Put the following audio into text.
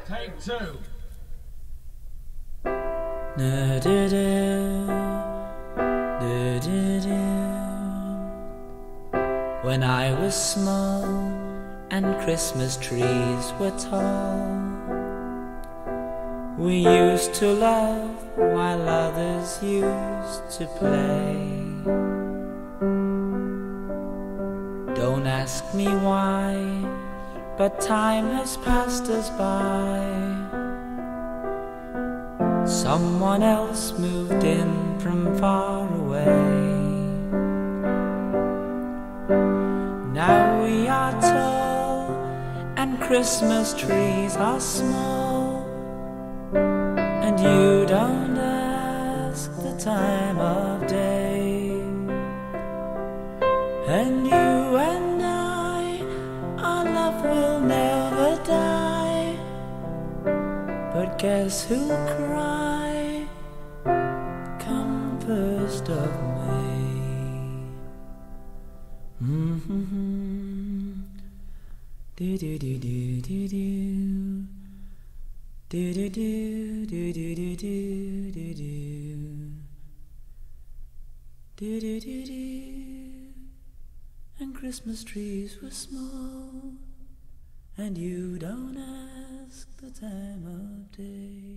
Take two. When I was small and Christmas trees were tall, we used to laugh while others used to play. Don't ask me why, but time has passed us by. Someone else moved in from far away. Now we are tall and Christmas trees are small, and you don't ask the time of day. And you and I, our love will never die. But guess who'll cry come 1st of May? Do do do do do do do do do do do do do do do do do. And Christmas trees were small, and you don't ask the time of day.